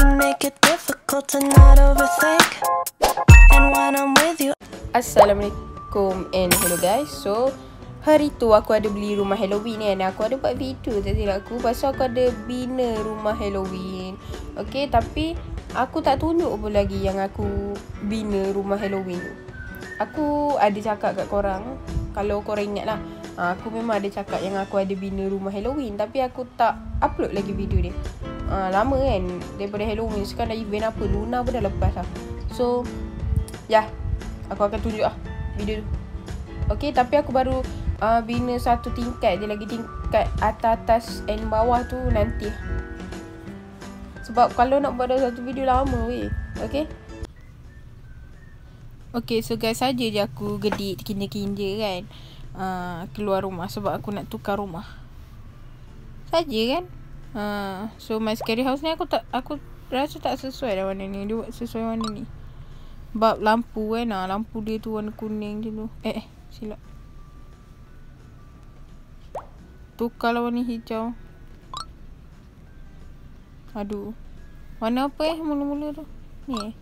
You make it difficult to not overthink. And when I'm with you. Assalamualaikum and hello guys. So hari tu aku ada beli rumah Halloween kan. Aku ada buat video tak silap aku. Pasal aku ada bina rumah Halloween. Okay, tapi aku tak tunjuk pun lagi yang aku bina rumah Halloween tu. Aku ada cakap kat korang, kalau korang ingat lah, aku memang ada cakap yang aku ada bina rumah Halloween, tapi aku tak upload lagi video dia. Lama kan daripada Halloween. Sekarang dah event apa, Luna pun dah lepas lah. So ya, aku akan tunjuk lah video tu. Okay, tapi aku baru bina satu tingkat. Dia lagi tingkat atas and bawah tu nanti. Sebab kalau nak buat satu video lama weh. Okay. Okay, so guys, saja je aku gedik kinja-kinja kan, keluar rumah sebab aku nak tukar rumah. Saja kan. So my scary house ni aku rasa tak sesuai dah warna ni. Dia buat sesuai warna ni. Sebab lampu kan, lampu dia tu warna kuning je tu. Silap. Tukarlah warna hijau. Aduh. Warna apa mula-mula tu? Ni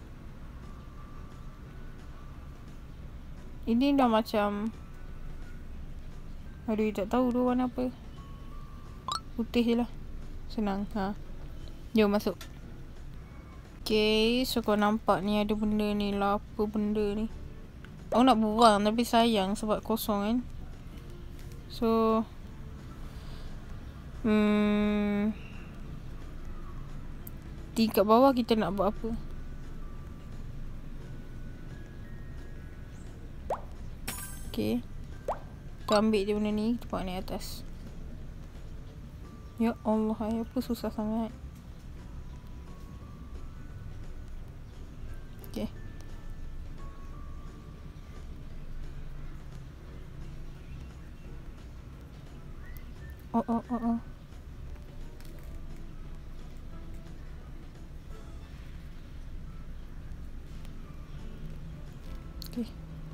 Ini dah macam, aduh, tak tahu tu warna apa. Putih je lah. Senang. Jom masuk. Okay, so kau nampak ni ada benda ni lah. Apa benda ni? Aku nak buang tapi sayang sebab kosong kan. So tingkat bawah kita nak buat apa? Okay, kita ambil je benda ni, kita buat ni atas. Ya Allah, apa susah sangat. Okay. Oh. Okay.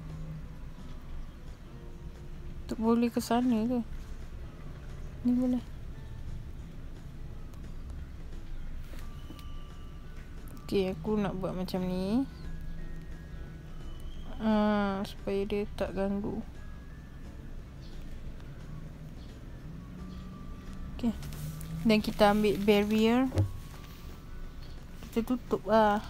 Tak boleh ke sana ke? Ni boleh. Okay, aku nak buat macam ni. Supaya dia tak ganggu. Okay. Dan kita ambil barrier. Kita tutup lah.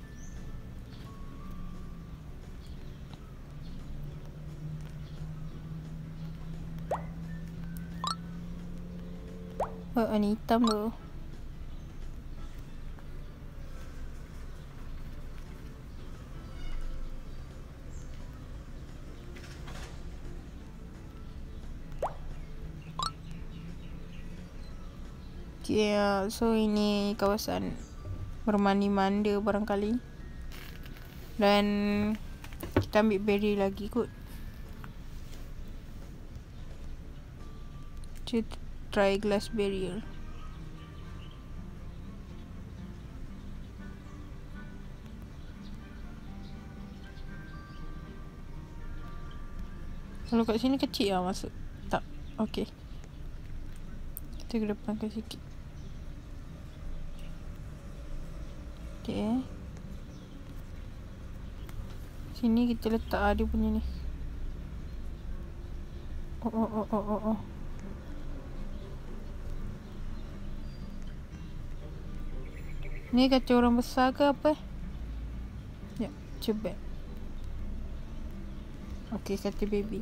Ni hitam tu. Okay, so ini kawasan bermandi-manda barangkali. Dan kita ambil barrier lagi kot. Kita try glass barrier. Kalau kat sini kecil lah masuk. Tak. Okay, kita kedepankan sikit. Okay, sini kita letak dia punya ni. Oh. Ni kaca orang besar ke apa? Ya, cebek. Okay, kaca baby.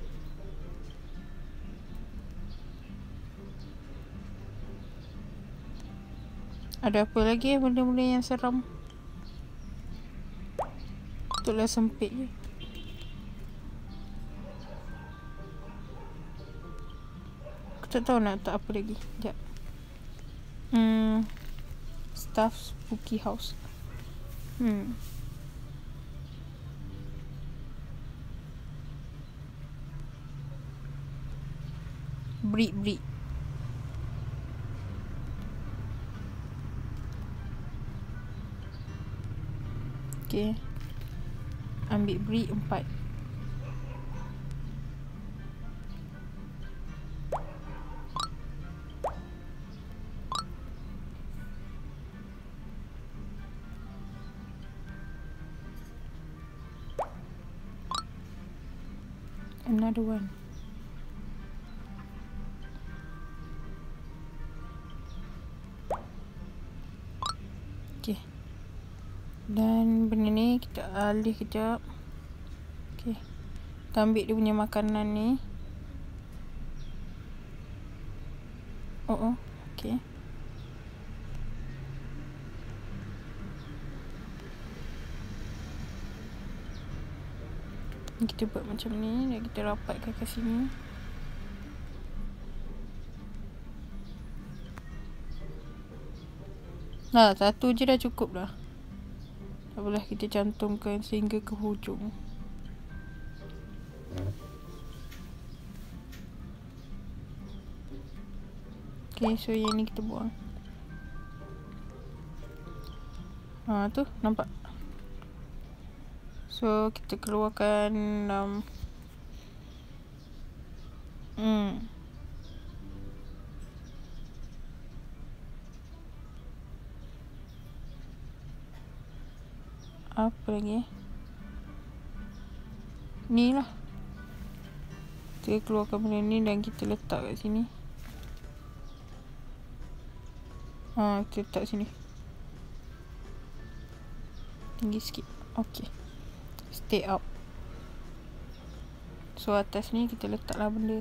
Ada apa lagi benda-benda yang seram? Itulah sempit je. Aku tak tahu nak letak apa lagi. Sekejap. Stuff spooky house. Breed. Okay, ambil breed 4. Another one. Okay. Dan benda ni kita alih kejap. Okay. Kita ambil dia punya makanan ni. Okay. Kita buat macam ni dan kita rapatkan ke sini. Nah, satu je dah cukup dah. Tak apalah, kita cantumkan sehingga ke hujung. Okay, so yang ni kita buang. Tu nampak. So kita keluarkan apa lagi? Ni lah. Kita keluarkan benda ni dan kita letak kat sini. Kita letak sini. Tinggi sikit. Okay. Stay up. So atas ni kita letaklah benda.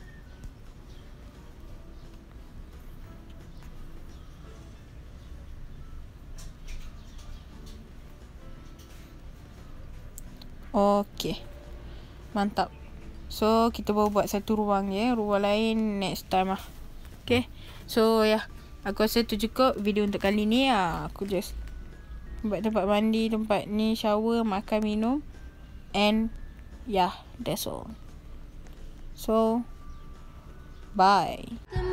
Okay. Mantap. So kita baru buat satu ruang je. Ruang lain next time lah. Okay. So aku rasa tu cukup video untuk kali ni. Aku just buat tempat mandi, tempat ni, shower, makan, minum. And that's all. So bye.